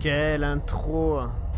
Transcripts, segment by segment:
Quelle intro.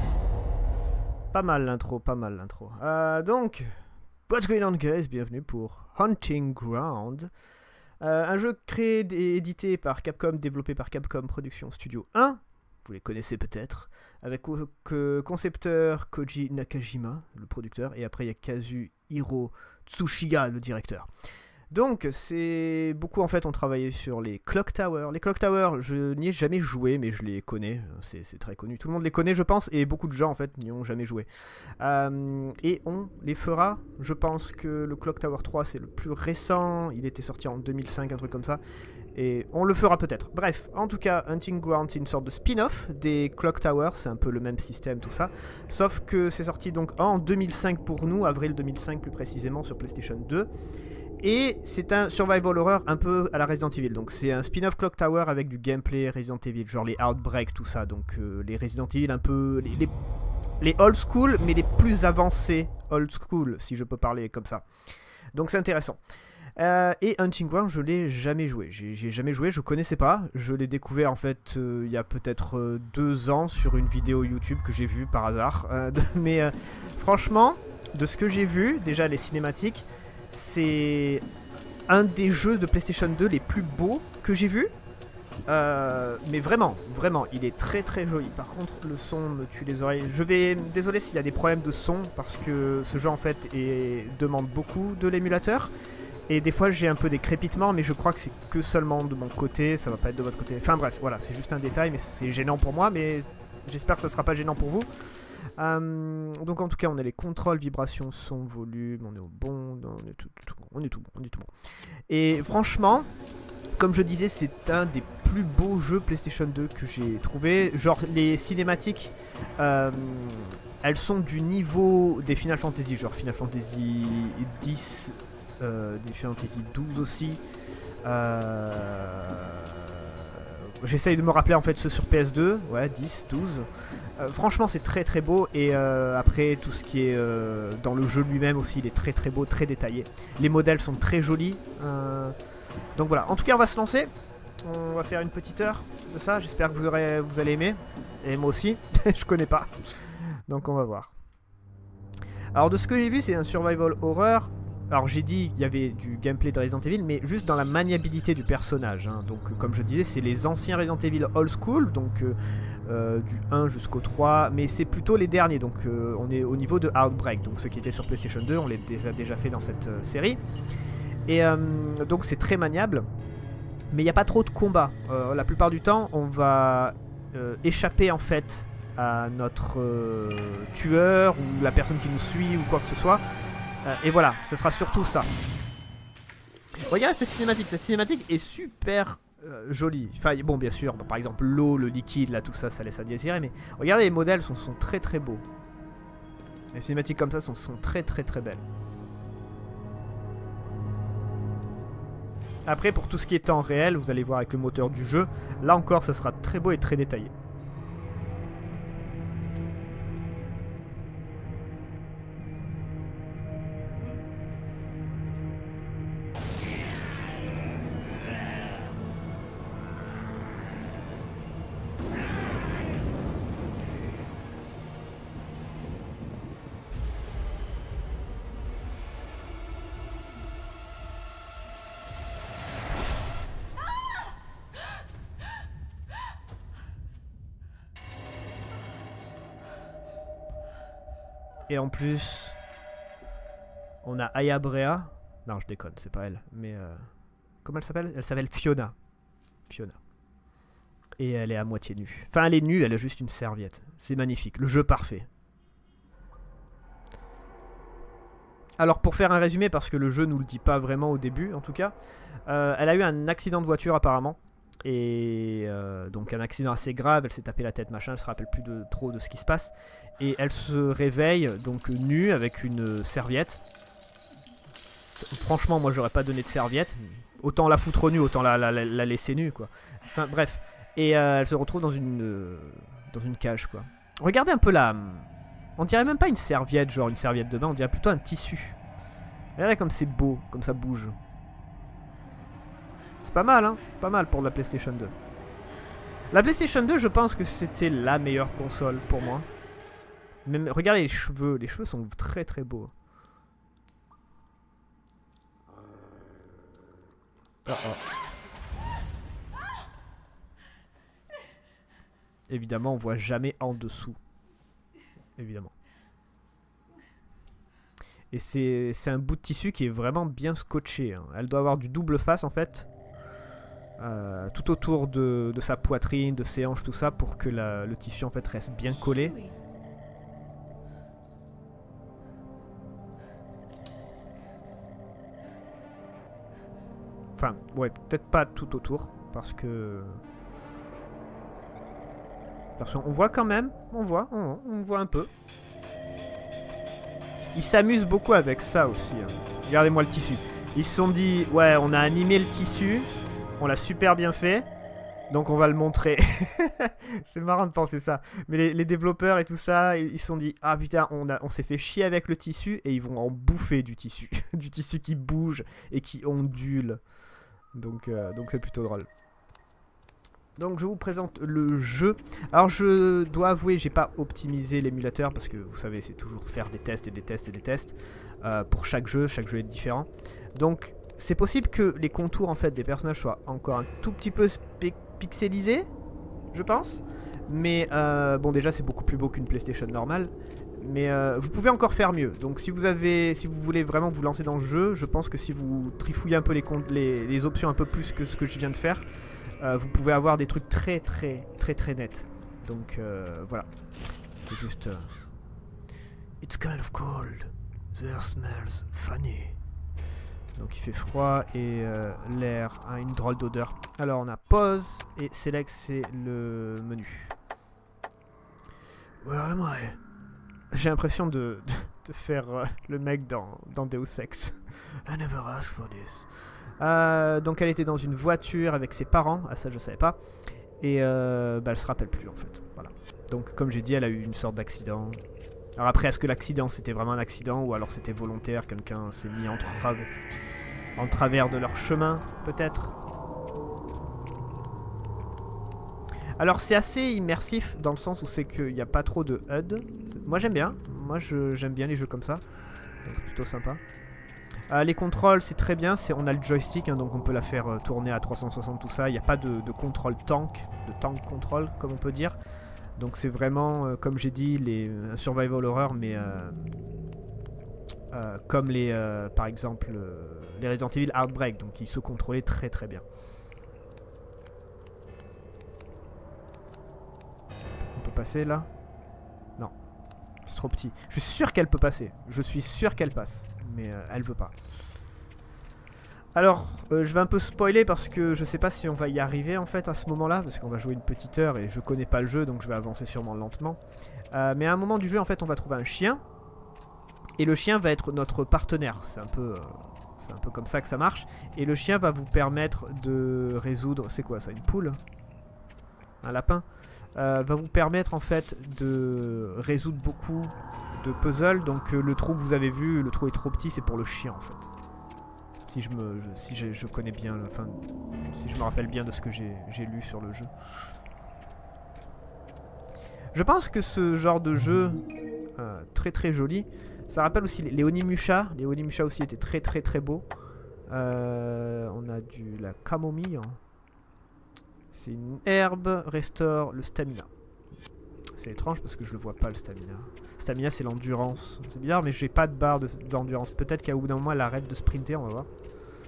Pas mal l'intro, pas mal l'intro. Donc, what's going on guys, bienvenue pour Hunting Ground. Un jeu créé et édité par Capcom, développé par Capcom Production Studio 1. Vous les connaissez peut-être. Avec concepteur Koji Nakajima, le producteur. Et après il y a Kazuhiro Tsushiga, le directeur. Donc, c'est beaucoup en fait ont travaillé sur les Clock Tower. Les Clock Tower, je n'y ai jamais joué, mais je les connais. C'est très connu. Tout le monde les connaît, je pense, et beaucoup de gens en fait n'y ont jamais joué. Et on les fera. Je pense que le Clock Tower 3 c'est le plus récent. Il était sorti en 2005, un truc comme ça. Et on le fera peut-être. Bref, en tout cas, Hunting Ground c'est une sorte de spin-off des Clock Tower. C'est un peu le même système, tout ça. Sauf que c'est sorti donc en 2005 pour nous, avril 2005 plus précisément sur PlayStation 2. Et c'est un survival horror un peu à la Resident Evil. Donc c'est un spin-off Clock Tower avec du gameplay Resident Evil, genre les Outbreak, tout ça. Donc les Resident Evil un peu... les old school, mais les plus avancés old school, si je peux parler comme ça. Donc c'est intéressant. Et Hunting Ground, je l'ai jamais joué. J'ai jamais joué, je connaissais pas. Je l'ai découvert en fait il y a peut-être 2 ans sur une vidéo YouTube que j'ai vue par hasard. Mais franchement, de ce que j'ai vu, déjà les cinématiques... C'est un des jeux de PlayStation 2 les plus beaux que j'ai vu. Mais vraiment, vraiment, il est très très joli. Par contre, le son me tue les oreilles. Désolé s'il y a des problèmes de son, parce que ce jeu en fait demande beaucoup de l'émulateur. Et des fois j'ai un peu des crépitements, mais je crois que c'est que seulement de mon côté, ça va pas être de votre côté. Enfin bref, voilà, c'est juste un détail, mais c'est gênant pour moi, mais j'espère que ça sera pas gênant pour vous. Donc en tout cas on a les contrôles, vibrations, son, volume, on est au bon, on est tout bon. Et franchement, comme je disais, c'est un des plus beaux jeux PlayStation 2 que j'ai trouvé. Genre les cinématiques, elles sont du niveau des Final Fantasy, genre Final Fantasy X, des Final Fantasy 12 aussi. J'essaye de me rappeler en fait ceux sur PS2, ouais, 10, 12. Franchement c'est très très beau, et après tout ce qui est dans le jeu lui-même aussi, il est très très beau, très détaillé. Les modèles sont très jolis. Donc voilà, en tout cas on va se lancer. On va faire une petite heure de ça, j'espère que vous allez aimer. Et moi aussi, je connais pas. Donc on va voir. Alors de ce que j'ai vu, c'est un survival horror. Alors j'ai dit qu'il y avait du gameplay de Resident Evil, mais juste dans la maniabilité du personnage, hein. Donc comme je disais, c'est les anciens Resident Evil old school, donc du 1 jusqu'au 3, mais c'est plutôt les derniers, donc on est au niveau de Outbreak, donc ceux qui étaient sur PlayStation 2, on les a déjà fait dans cette série. Et donc c'est très maniable, mais il n'y a pas trop de combat. La plupart du temps, on va échapper en fait à notre tueur, ou la personne qui nous suit, ou quoi que ce soit. Et voilà, ce sera surtout ça. Regardez cette cinématique est super jolie. Enfin bon, bien sûr, par exemple l'eau, le liquide, là tout ça, ça laisse à désirer, mais regardez, les modèles sont très très beaux. Les cinématiques comme ça sont très très très belles. Après, pour tout ce qui est temps réel, vous allez voir avec le moteur du jeu, là encore ça sera très beau et très détaillé. Et en plus, on a Aya Brea. Non, je déconne, c'est pas elle. Mais comment elle s'appelle? Elle s'appelle Fiona. Fiona. Et elle est à moitié nue. Enfin, elle est nue, elle a juste une serviette. C'est magnifique, le jeu parfait. Alors, pour faire un résumé, parce que le jeu nous le dit pas vraiment au début, en tout cas, elle a eu un accident de voiture apparemment. Et donc un accident assez grave, elle s'est tapé la tête, machin, elle se rappelle plus trop de ce qui se passe. Et elle se réveille donc nue avec une serviette. Franchement, moi j'aurais pas donné de serviette. Autant la foutre nue, autant la laisser nue, quoi. Enfin bref. Et elle se retrouve dans une cage, quoi. Regardez un peu là. On dirait même pas une serviette, genre une serviette de bain, on dirait plutôt un tissu. Regardez comme c'est beau, comme ça bouge. C'est pas mal, hein. Pas mal pour la PlayStation 2. La PlayStation 2, je pense que c'était la meilleure console pour moi. Même, regardez les cheveux sont très très beaux. Oh oh. Évidemment, on voit jamais en dessous. Évidemment. Et c'est un bout de tissu qui est vraiment bien scotché. Hein. Elle doit avoir du double face en fait. Tout autour de sa poitrine, de ses hanches, tout ça, pour que le tissu en fait reste bien collé. Enfin, ouais, peut-être pas tout autour, parce que... on voit quand même, on voit un peu. Ils s'amusent beaucoup avec ça aussi. Hein. Regardez-moi le tissu. Ils se sont dit, ouais, on a animé le tissu, on l'a super bien fait, donc on va le montrer. C'est marrant de penser ça. Mais les développeurs et tout ça, ils se sont dit, ah putain, on s'est fait chier avec le tissu, et ils vont en bouffer du tissu. Du tissu qui bouge et qui ondule. Donc c'est plutôt drôle. Donc je vous présente le jeu. Alors je dois avouer, j'ai pas optimisé l'émulateur parce que vous savez, c'est toujours faire des tests et des tests et des tests pour chaque jeu est différent. Donc c'est possible que les contours en fait des personnages soient encore un tout petit peu pixelisés, je pense. Mais bon, déjà c'est beaucoup plus beau qu'une PlayStation normale. Mais vous pouvez encore faire mieux. Donc si vous voulez vraiment vous lancer dans le jeu, je pense que si vous trifouillez un peu les options un peu plus que ce que je viens de faire, vous pouvez avoir des trucs très nets. Donc voilà. C'est juste... It's kind of cold. The air smells funny. Donc il fait froid et l'air a une drôle d'odeur. Alors on a pause et select, c'est le menu. Where am I? J'ai l'impression de faire le mec dans Deus Ex. I never asked for this. Donc elle était dans une voiture avec ses parents, ah ça je savais pas. Et elle se rappelle plus en fait. Voilà. Donc comme j'ai dit, elle a eu une sorte d'accident. Alors après, est-ce que l'accident c'était vraiment un accident ou alors c'était volontaire, quelqu'un s'est mis en travers de leur chemin, peut-être. Alors c'est assez immersif dans le sens où c'est qu'il n'y a pas trop de HUD. Moi j'aime bien, j'aime bien les jeux comme ça. Donc c'est plutôt sympa. Les contrôles c'est très bien, on a le joystick hein, donc on peut la faire tourner à 360 tout ça. Il n'y a pas de contrôle tank, de tank control comme on peut dire. Donc c'est vraiment comme j'ai dit un survival horror mais comme par exemple les Resident Evil Outbreak, donc ils se contrôlaient très bien. Passer là? Non, c'est trop petit. Je suis sûr qu'elle peut passer. Je suis sûr qu'elle passe, mais elle veut pas. Alors, je vais un peu spoiler parce que je sais pas si on va y arriver en fait à ce moment-là, parce qu'on va jouer une petite heure et je connais pas le jeu, donc je vais avancer sûrement lentement. Mais à un moment du jeu, en fait, on va trouver un chien et le chien va être notre partenaire. C'est un peu comme ça que ça marche. Et le chien va vous permettre de résoudre. C'est quoi ça? Une poule? Un lapin? Va vous permettre en fait de résoudre beaucoup de puzzles. Donc le trou que vous avez vu, le trou est trop petit, c'est pour le chien en fait. Si je connais bien, enfin, si je me rappelle bien de ce que j'ai lu sur le jeu. Je pense que ce genre de jeu très joli, ça rappelle aussi les Onimusha. Les Onimusha aussi étaient très beaux. On a la camomille. C'est une herbe, restaure le stamina. C'est étrange parce que je le vois pas le stamina. Stamina c'est l'endurance. C'est bizarre mais j'ai pas de barre d'endurance. Peut-être qu'à bout d'un moment elle arrête de sprinter, on va voir.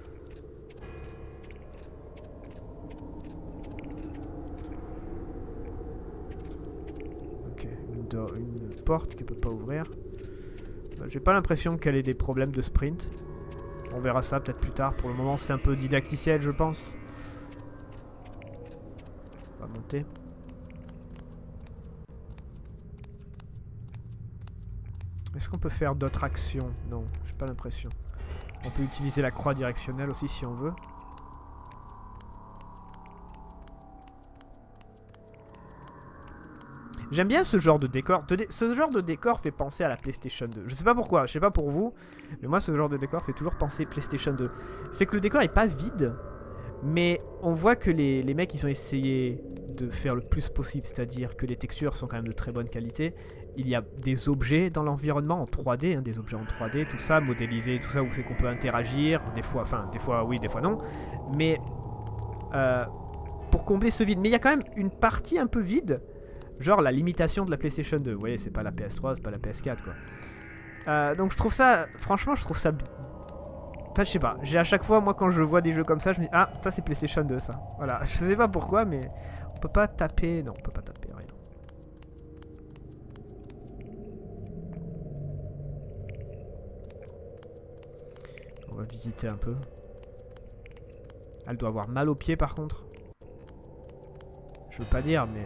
Ok, une porte qu'elle peut pas ouvrir. J'ai pas l'impression qu'elle ait des problèmes de sprint. On verra ça peut-être plus tard. Pour le moment c'est un peu didacticiel je pense. On va monter. Est-ce qu'on peut faire d'autres actions? Non, j'ai pas l'impression. On peut utiliser la croix directionnelle aussi si on veut. J'aime bien ce genre de décor. Ce genre de décor fait penser à la PlayStation 2. Je sais pas pourquoi, je sais pas pour vous, mais moi ce genre de décor fait toujours penser PlayStation 2. C'est que le décor est pas vide, Mais on voit que les mecs ils ont essayé de faire le plus possible, c'est-à-dire que les textures sont quand même de très bonne qualité. Il y a des objets dans l'environnement en 3D, hein, des objets en 3D, tout ça, modélisé, tout ça, où c'est qu'on peut interagir, des fois oui, des fois non. Mais pour combler ce vide, mais il y a quand même une partie un peu vide, genre la limitation de la PlayStation 2. Vous voyez, c'est pas la PS3, c'est pas la PS4 quoi. Donc je trouve ça, franchement, je trouve ça. Enfin, je sais pas, j'ai à chaque fois, moi quand je vois des jeux comme ça, je me dis ah, ça c'est PlayStation 2 ça. Voilà, je sais pas pourquoi, mais on peut pas taper, non, on peut pas taper, rien. On va visiter un peu. Elle doit avoir mal aux pieds par contre. Je veux pas dire, mais...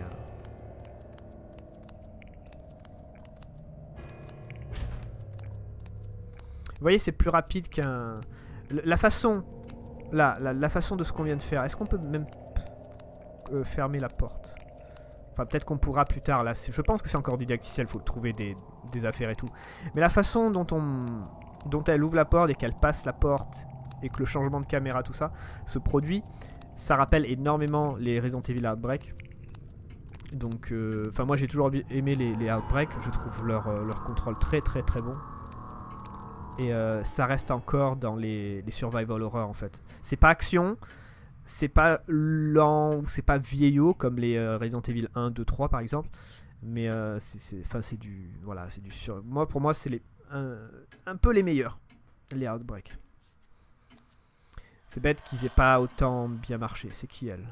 Vous voyez, c'est plus rapide qu'un... La façon... Là, la façon de ce qu'on vient de faire. Est-ce qu'on peut même fermer la porte? Enfin, peut-être qu'on pourra plus tard. Là, je pense que c'est encore didacticiel. Il faut trouver des affaires et tout. Mais la façon dont elle ouvre la porte et qu'elle passe la porte et que le changement de caméra, tout ça, se produit, ça rappelle énormément les Resident Evil Outbreak. Donc, enfin, moi j'ai toujours aimé les Outbreak. Je trouve leur contrôle très bon. Et ça reste encore dans les survival horror en fait. C'est pas action, c'est pas lent, c'est pas vieillot comme les Resident Evil 1, 2, 3 par exemple. Mais c'est du... Voilà, c'est du sur... Pour moi c'est un peu les meilleurs, les Outbreak. C'est bête qu'ils aient pas autant bien marché. C'est qui elle?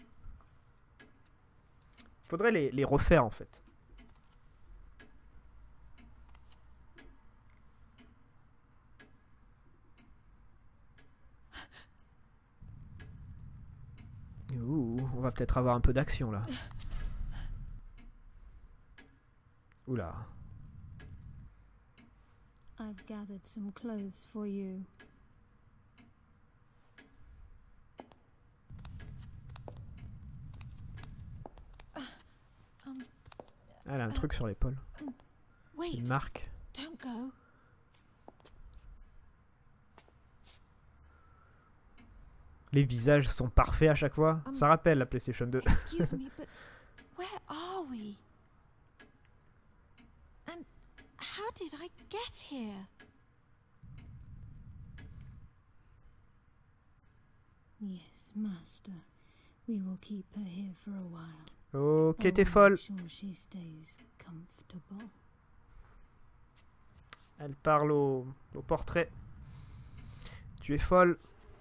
Faudrait les refaire en fait. Ouh, on va peut-être avoir un peu d'action là. Oula. I've gathered some clothes for you. Elle a un truc sur l'épaule. Une marque. Don't go. Les visages sont parfaits à chaque fois. Ça rappelle la PlayStation 2. Excuse me, but where are we? And how did I get here? Yes, master. We will keep her here for a while. Ok, t'es folle. Sure she stays comfortable. Elle parle au portrait. Tu es folle.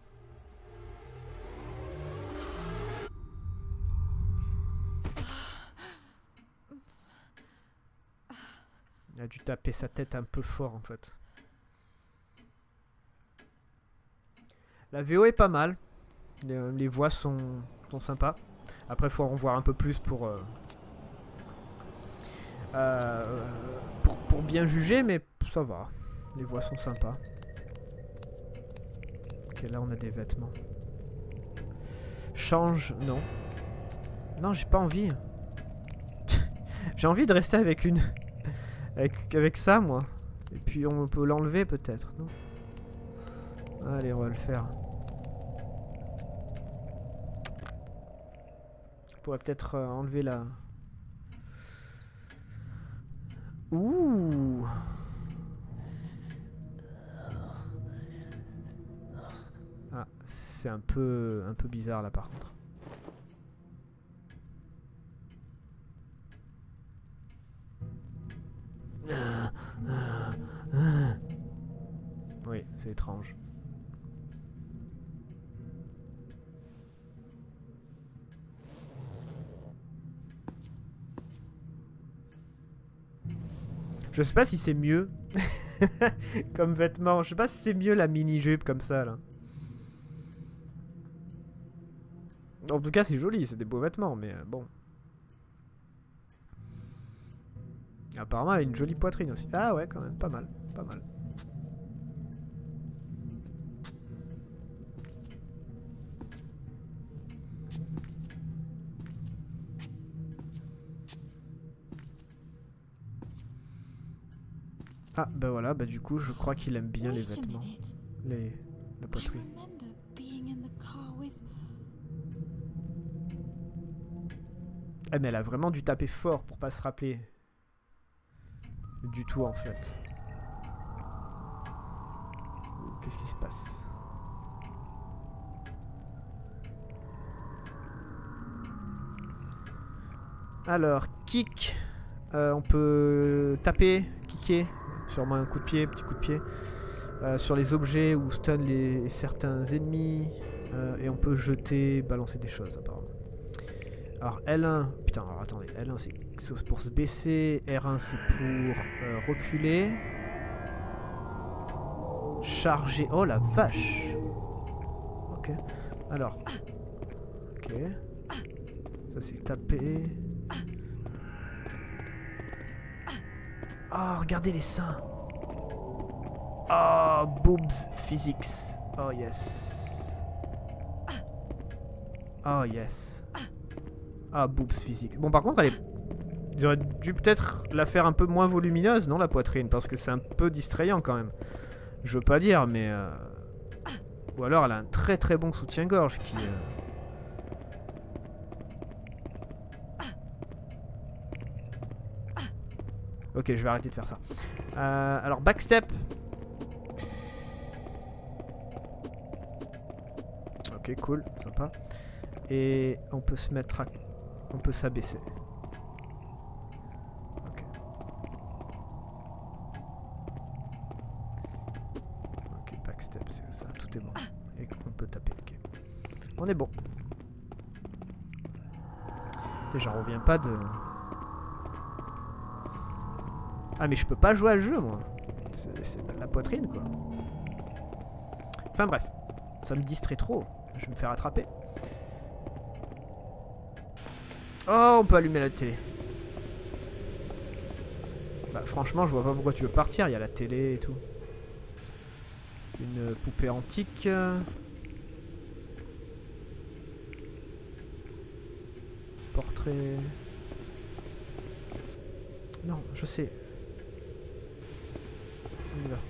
Il a dû taper sa tête un peu fort en fait. La VO est pas mal. Les voix sont sympas. Après, il faut en voir un peu plus pour bien juger, mais ça va. Les voix sont sympas. Ok, là on a des vêtements. Change, non. Non, j'ai pas envie. J'ai envie de rester avec une... avec ça, moi. Et puis on peut l'enlever peut-être, non? Allez, on va le faire. On pourrait peut-être enlever la... Ouh! Ah, c'est un peu bizarre là par contre. Oui, c'est étrange. Je sais pas si c'est mieux comme vêtement. Je sais pas si c'est mieux la mini-jupe comme ça là. En tout cas, c'est joli, c'est des beaux vêtements, mais bon. Apparemment, elle a une jolie poitrine aussi. Ah ouais, quand même, pas mal, pas mal. Ah, bah voilà, bah du coup, je crois qu'il aime bien les vêtements. La poitrine. I remember being in the car with Ah mais elle a vraiment dû taper fort pour pas se rappeler. Du tout en fait. Qu'est-ce qui se passe? Alors, kick. On peut taper, kicker. Sûrement un coup de pied, petit coup de pied. Sur les objets ou stun certains ennemis. Et on peut jeter, balancer des choses apparemment. Alors L1, putain, alors attendez, L1 c'est pour se baisser, R1 c'est pour reculer. Charger, oh la vache. Ok, alors. Ok. Ça c'est taper. Oh, regardez les seins. Oh, boobs physics. Oh yes. Oh yes. Ah, boobs physics. Bon, par contre, ils auraient dû peut-être la faire un peu moins volumineuse, non, la poitrine, parce que c'est un peu distrayant quand même. Je veux pas dire, mais... Ou alors, elle a un très très bon soutien-gorge qui... Ok, je vais arrêter de faire ça. Alors, backstep. Ok, cool, sympa. Et on peut se mettre à... On peut s'abaisser. Ok. Ok, backstep, c'est ça, tout est bon. Et on peut taper, ok. On est bon. J'en reviens pas de... Ah mais je peux pas jouer à le jeu moi. C'est la poitrine quoi. Enfin bref. Ça me distrait trop. Je vais me faire attraper. Oh, on peut allumer la télé. Bah franchement je vois pas pourquoi tu veux partir. Il y a la télé et tout. Une poupée antique. Portrait. Non, je sais. On y va.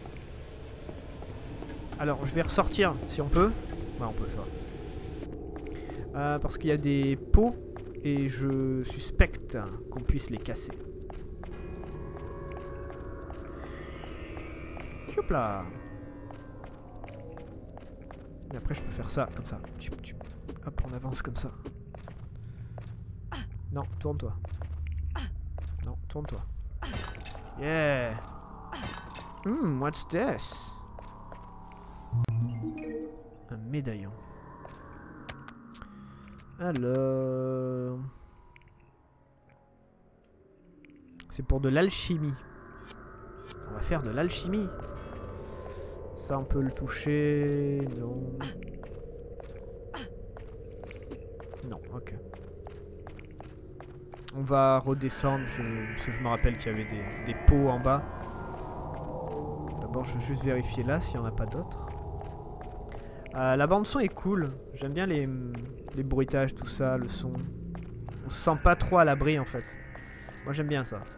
Alors, je vais ressortir si on peut. Ouais, on peut, ça va. Parce qu'il y a des pots et je suspecte qu'on puisse les casser. Hop là. Et après, je peux faire ça, comme ça. Hop, on avance comme ça. Non, tourne-toi. Non, tourne-toi. Yeah. What's this? Un médaillon. Alors... C'est pour de l'alchimie. On va faire de l'alchimie. Ça, on peut le toucher. Non. Non, ok. On va redescendre, parce que je me rappelle qu'il y avait des pots en bas. D'abord, je vais juste vérifier là s'il n'y en a pas d'autres. La bande son est cool. J'aime bien les bruitages, tout ça, le son. On se sent pas trop à l'abri en fait. Moi j'aime bien ça.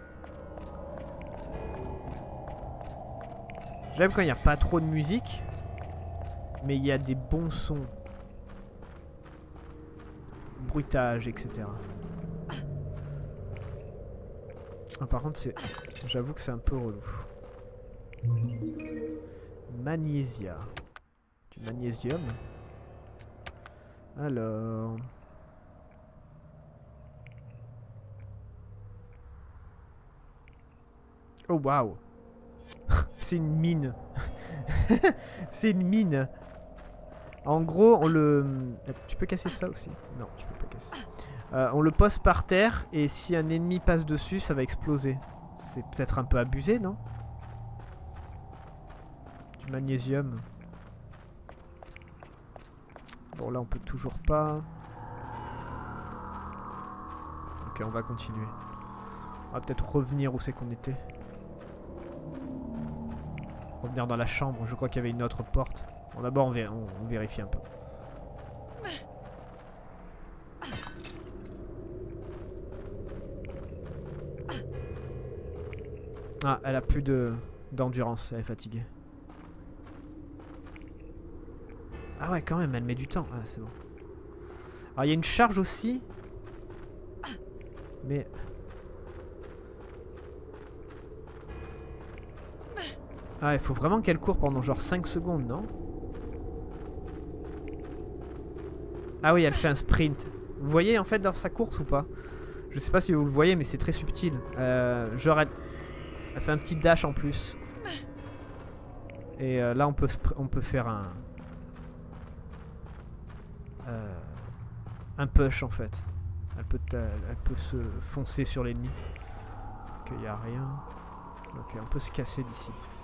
J'aime quand il n'y a pas trop de musique, mais il y a des bons sons. Bruitage, etc. Ah, par contre, j'avoue que c'est un peu relou. Magnésia. Du magnésium. Alors... Oh waouh. C'est une mine. C'est une mine. En gros, on le... Tu peux casser ça aussi? Non, tu peux pas casser. On le pose par terre et si un ennemi passe dessus, ça va exploser. C'est peut-être un peu abusé, non? Du magnésium. Bon, là, on peut toujours pas. Ok, on va continuer. On va peut-être revenir où c'est qu'on était. Revenir dans la chambre. Je crois qu'il y avait une autre porte. Bon, d'abord, on vérifie un peu. Ah, elle a plus d'endurance. Elle est fatiguée. Ah ouais, quand même, elle met du temps. Ah, c'est bon. Alors, il y a une charge aussi. Mais... Ah, il faut vraiment qu'elle court pendant genre 5 secondes, non? Ah oui, elle fait un sprint. Vous voyez en fait dans sa course ou pas? Je sais pas si vous le voyez, mais c'est très subtil. Genre, elle fait un petit dash en plus. Et là, on peut faire un push en fait. Elle peut se foncer sur l'ennemi. Ok, y a rien. Ok, on peut se casser d'ici.